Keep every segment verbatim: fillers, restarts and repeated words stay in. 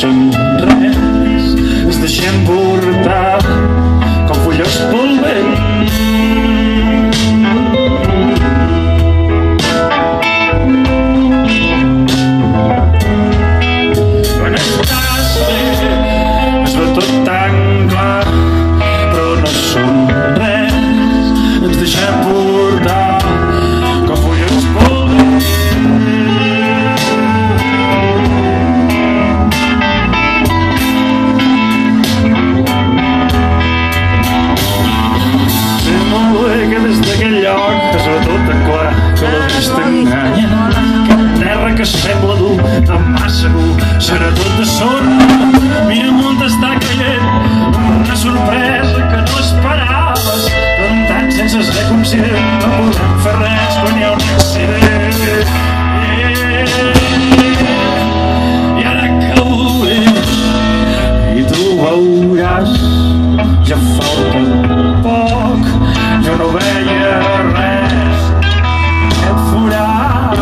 som res, ens deixem portar com fulles pel vent. Quan estàs bé es veu tot tan clar, però no som res, ens deixem portar com fulles pel vent. Es veu tot tan clar que la vista enganya, que la terra que sembla dur de massa dur serà tot de sorra. Mira el món està caient, una sorpresa que no esperaves, plantant sense ser conscient, no podem fer res quan hi ha un accident. I ara que ho veig i tu veuràs, ja falta poc, jo no veia res, aquest forat.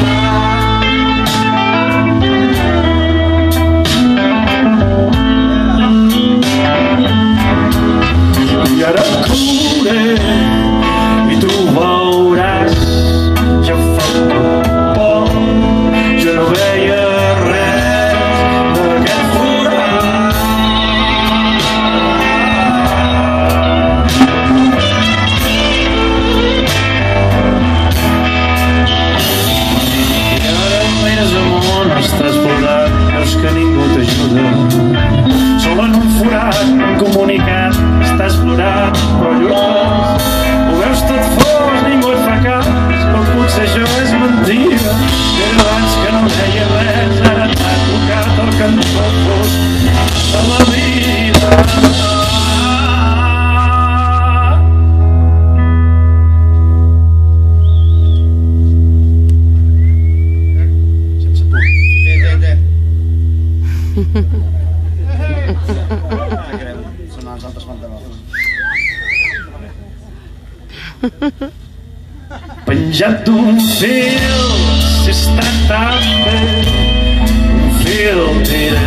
I ara cure i tu veuràs, ja falta poc, jo no veia res d'aquest forat. Estàs plorant, veus que ningú t'ajuda, sol en un forat, incomunicat, estàs plorant, però lluites, ho veus tot fos, ningú et fa cas, però potser això és mentira, era abans que no deia res, ara t'ha tocat el cantó fos de la vida. Són els altres pantalons. Penjat d'un fil, si està tan bé, un fil tira